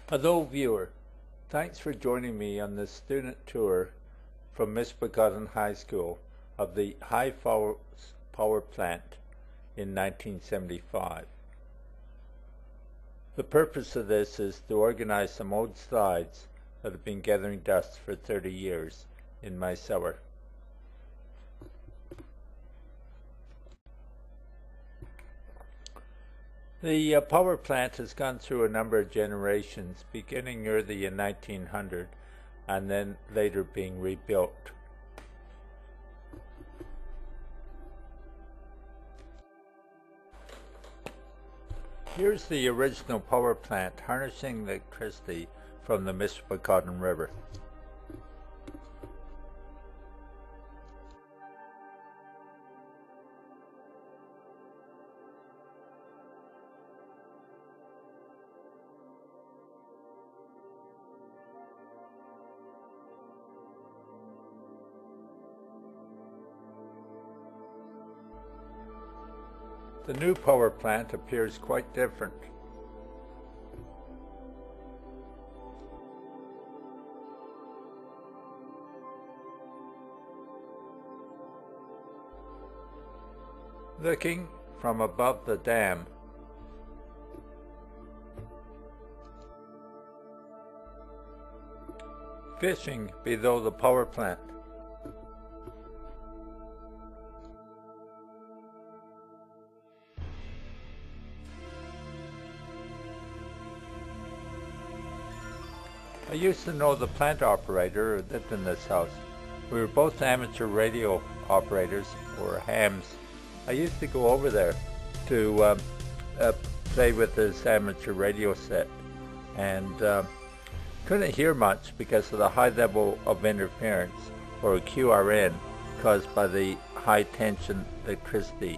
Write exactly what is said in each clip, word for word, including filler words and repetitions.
Hello viewer, thanks for joining me on this student tour from Misbegotten High School of the High Falls Power Plant in nineteen seventy-five. The purpose of this is to organize some old slides that have been gathering dust for thirty years in my cellar. The uh, power plant has gone through a number of generations, beginning early in nineteen hundred and then later being rebuilt. Here's the original power plant harnessing electricity from the Misbegotten River. The new power plant appears quite different. Looking from above the dam, fishing below the power plant. I used to know the plant operator who lived in this house. We were both amateur radio operators, or hams. I used to go over there to um, uh, play with his amateur radio set, and uh, couldn't hear much because of the high level of interference, or Q R N, caused by the high tension electricity.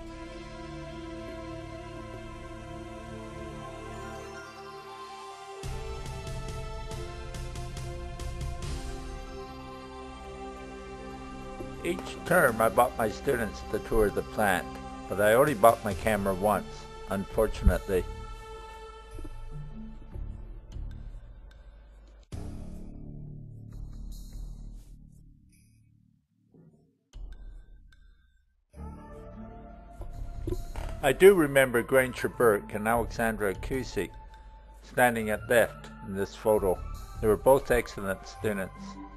Each term I bought my students to tour the plant, but I only bought my camera once, unfortunately. I do remember Granger Burke and Alexandra Cusick standing at left in this photo. They were both excellent students.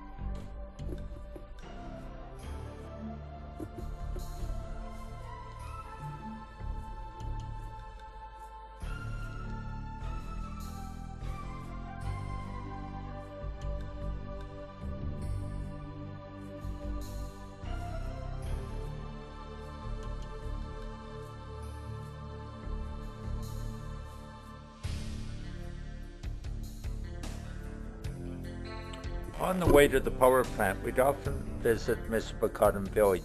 On the way to the power plant, we'd often visit Misbegotten Village.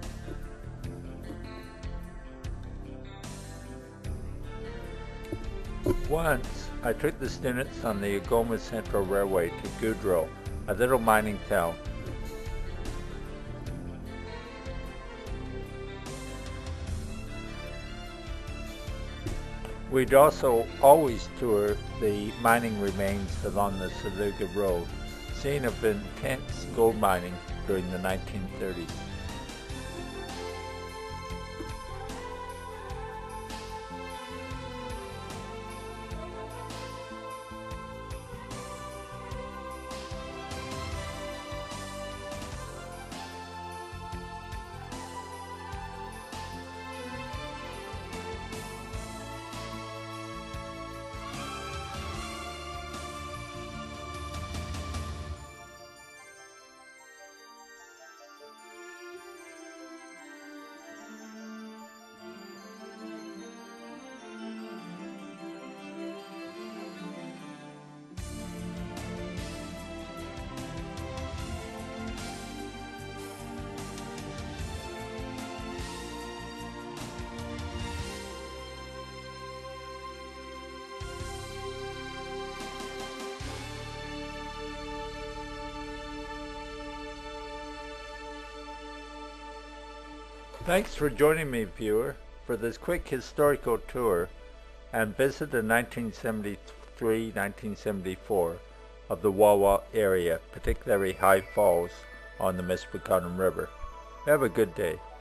Once, I took the students on the Agoma Central Railway to Goudreau, a little mining town. We'd also always tour the mining remains along the Saluga Road, scene of intense gold mining during the nineteen thirties. Thanks for joining me, viewer, for this quick historical tour and visit the nineteen seventy-three three, nineteen seventy-four of the Wawa area, particularly High Falls on the Mississippi River. Have a good day.